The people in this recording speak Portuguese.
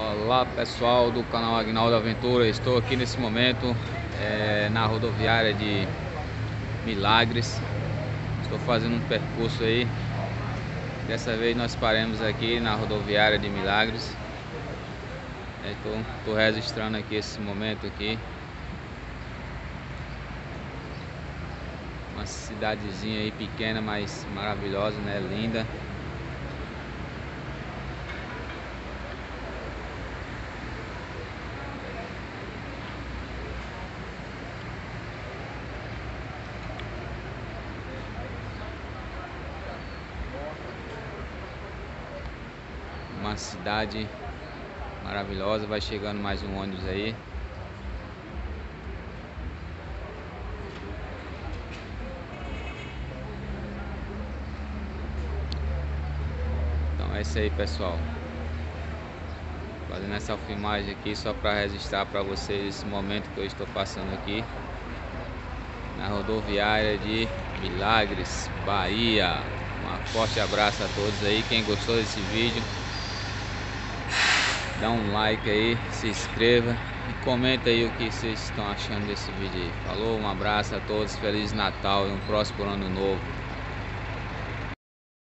Olá pessoal do canal Agnaldo Aventura, estou aqui nesse momento na rodoviária de Milagres. Estou fazendo um percurso aí. Dessa vez nós paramos aqui na rodoviária de Milagres. Estou registrando aqui esse momento aqui. Uma cidadezinha aí pequena, mas maravilhosa, né? Linda. Uma cidade maravilhosa. Vai chegando mais um ônibus aí. Então é isso aí, pessoal. Fazendo essa filmagem aqui só para registrar para vocês esse momento que eu estou passando aqui na rodoviária de Milagres, Bahia. Um forte abraço a todos aí. Quem gostou desse vídeo, dá um like aí, se inscreva e comenta aí o que vocês estão achando desse vídeo aí. Falou, um abraço a todos, Feliz Natal e um próspero ano novo.